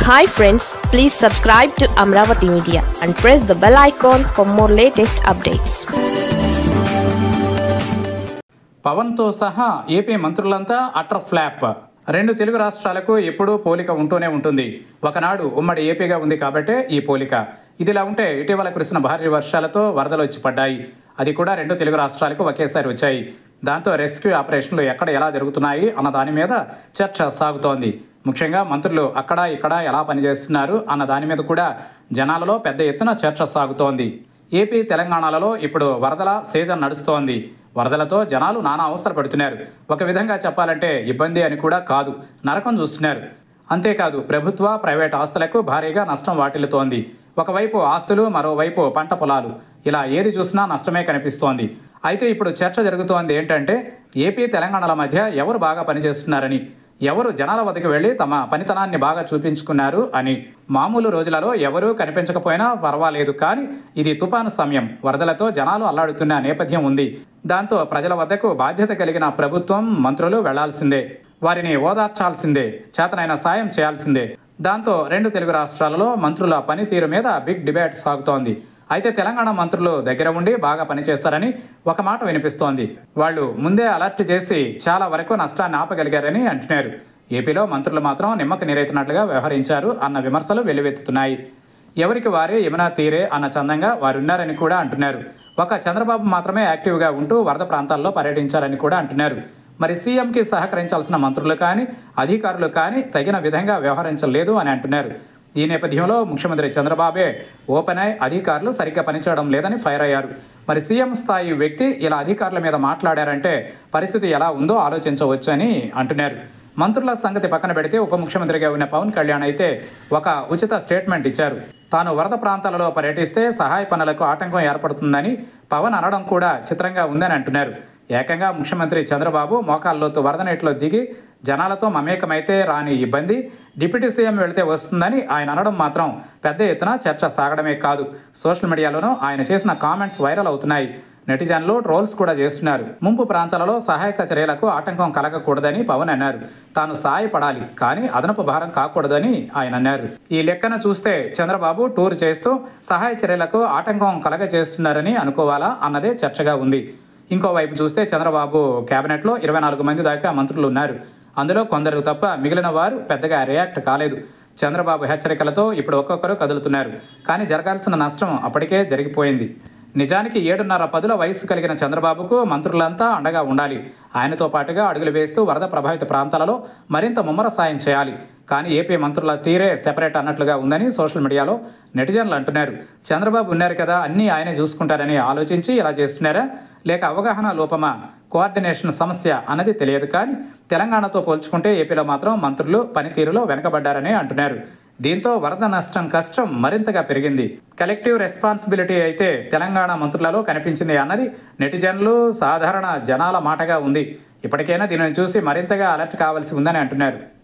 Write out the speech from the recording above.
Hi friends, please subscribe to Amravati Media and press the bell icon for more latest updates. పవన్తో సహా AP మంత్రులంతా utter flop. రెండు తెలుగు రాష్ట్రాలకు ఎప్పుడూ పోలిక ఉంటూనే ఉంటుంది. ఒకనాడు ఉమ్మడి ఏపీగా ఉంది కాబట్టే ఈ పోలిక. ఇదిలా ఉంటే ఇటీవల కురిసిన భారీ వర్షాలతో వరదలు వచ్చి పడ్డాయి. అది కూడా రెండు తెలుగు రాష్ట్రాలకు ఒకేసారి వచ్చాయి. దాంతో రెస్క్యూ ఆపరేషన్లు ఎక్కడ ఎలా జరుగుతున్నాయి అన్న దాని మీద చర్చ సాగుతోంది. ముఖ్యంగా మంత్రులు అక్కడ ఇక్కడ ఎలా పనిచేస్తున్నారు అన్న దాని మీద కూడా జనాలలో పెద్ద ఎత్తున చర్చ సాగుతోంది. ఏపీ తెలంగాణలలో ఇప్పుడు వరదల సీజన్ నడుస్తోంది. వరదలతో జనాలు నానా అవస్థలు పడుతున్నారు. ఒక విధంగా చెప్పాలంటే ఇబ్బంది అని కూడా కాదు, నరకం చూస్తున్నారు. అంతేకాదు ప్రభుత్వ ప్రైవేట్ ఆస్తులకు భారీగా నష్టం వాటిల్లుతోంది. ఒకవైపు ఆస్తులు, మరోవైపు పంట పొలాలు, ఇలా ఏది చూసినా నష్టమే కనిపిస్తోంది. అయితే ఇప్పుడు చర్చ జరుగుతోంది ఏంటంటే ఏపీ తెలంగాణల మధ్య ఎవరు బాగా పనిచేస్తున్నారని, ఎవరు జనాల వద్దకు వెళ్ళి తమ పనితనాన్ని బాగా చూపించుకున్నారు అని. మామూలు రోజులలో ఎవరూ కనిపించకపోయినా పర్వాలేదు, కానీ ఇది తుపాను సమయం. వరదలతో జనాలు అల్లాడుతున్న నేపథ్యం ఉంది. దాంతో ప్రజల వద్దకు బాధ్యత కలిగిన ప్రభుత్వం, మంత్రులు వెళ్లాల్సిందే. వారిని ఓదార్చాల్సిందే, చేతనైన సాయం చేయాల్సిందే. దాంతో రెండు తెలుగు రాష్ట్రాలలో మంత్రుల పనితీరు మీద బిగ్ డిబేట్ సాగుతోంది. అయితే తెలంగాణ మంత్రులు దగ్గర ఉండి బాగా పనిచేస్తారని ఒక మాట వినిపిస్తోంది. వాళ్ళు ముందే అలర్ట్ చేసి చాలా వరకు నష్టాన్ని ఆపగలిగారని అంటున్నారు. ఏపీలో మంత్రులు మాత్రం నిమ్మక నీరెత్తినట్లుగా వ్యవహరించారు అన్న విమర్శలు వెల్లువెత్తుతున్నాయి. ఎవరికి వారే యమునా తీరే అన్న చందంగా వారున్నారని కూడా అంటున్నారు. ఒక చంద్రబాబు మాత్రమే యాక్టివ్గా ఉంటూ వరద ప్రాంతాల్లో పర్యటించారని కూడా అంటున్నారు. మరి సీఎంకి సహకరించాల్సిన మంత్రులు కానీ, అధికారులు కానీ తగిన విధంగా వ్యవహరించలేదు అని అంటున్నారు. ఈ నేపథ్యంలో ముఖ్యమంత్రి చంద్రబాబే ఓపెన్ అయి అధికారులు సరిగ్గా పనిచేయడం లేదని ఫైర్ అయ్యారు. మరి సీఎం స్థాయి వ్యక్తి ఇలా అధికారుల మీద మాట్లాడారంటే పరిస్థితి ఎలా ఉందో ఆలోచించవచ్చు అని అంటున్నారు. మంత్రుల సంగతి పక్కన పెడితే ఉప ముఖ్యమంత్రిగా ఉన్న పవన్ కళ్యాణ్ అయితే ఒక ఉచిత స్టేట్మెంట్ ఇచ్చారు. తాను వరద ప్రాంతాలలో పర్యటిస్తే సహాయ పనులకు ఆటంకం ఏర్పడుతుందని పవన్ అనడం కూడా చిత్రంగా ఉందని అంటున్నారు. ఏకంగా ముఖ్యమంత్రి చంద్రబాబు మోకాల్లోతు వరద నీటిలో దిగి జనాలతో మమేకమైతే రాని ఇబ్బంది డిప్యూటీ సీఎం వెళితే వస్తుందని ఆయన అనడం మాత్రం పెద్ద ఎత్తున చర్చ సాగడమే కాదు, సోషల్ మీడియాలోనూ ఆయన చేసిన కామెంట్స్ వైరల్ అవుతున్నాయి. నెటిజన్లు ట్రోల్స్ కూడా చేస్తున్నారు. ముంపు ప్రాంతాలలో సహాయక చర్యలకు ఆటంకం కలగకూడదని పవన్ అన్నారు. తాను సాయపడాలి, కానీ అదనపు భారం కాకూడదని ఆయన అన్నారు. ఈ లెక్కన చూస్తే చంద్రబాబు టూర్ చేస్తూ సహాయ చర్యలకు ఆటంకం కలగజేస్తున్నారని అనుకోవాలా అన్నదే చర్చగా ఉంది. ఇంకోవైపు చూస్తే చంద్రబాబు కేబినెట్లో 24 మంది దాకా మంత్రులు ఉన్నారు. అందులో కొందరు తప్ప మిగిలిన వారు పెద్దగా రియాక్ట్ కాలేదు. చంద్రబాబు హెచ్చరికలతో ఇప్పుడు ఒక్కొక్కరు కదులుతున్నారు. కానీ జరగాల్సిన నష్టం అప్పటికే జరిగిపోయింది. నిజానికి 7.5 వయసు కలిగిన చంద్రబాబుకు మంత్రులంతా అండగా ఉండాలి. ఆయనతో పాటుగా అడుగులు వేస్తూ వరద ప్రభావిత ప్రాంతాలలో మరింత ముమ్మర సాయం చేయాలి. కానీ ఏపీ మంత్రుల తీరే సెపరేట్ అన్నట్లుగా ఉందని సోషల్ మీడియాలో నెటిజన్లు అంటున్నారు. చంద్రబాబు ఉన్నారు కదా, అన్నీ ఆయనే చూసుకుంటారని ఆలోచించి ఇలా చేస్తున్నారా, లేక అవగాహన లోపమా, కోఆర్డినేషన్ సమస్య అన్నది తెలియదు. కానీ తెలంగాణతో పోల్చుకుంటే ఏపీలో మాత్రం మంత్రులు పనితీరులో వెనకబడ్డారని అంటున్నారు. దీంతో వరద నష్టం కష్టం మరింతగా పెరిగింది. కలెక్టివ్ రెస్పాన్సిబిలిటీ అయితే తెలంగాణ మంత్రులలో కనిపించింది అన్నది నెటిజన్లు, సాధారణ జనాల మాటగా ఉంది. ఇప్పటికైనా దీనిని చూసి మరింతగా అలర్ట్ కావాల్సి ఉందని అంటున్నారు.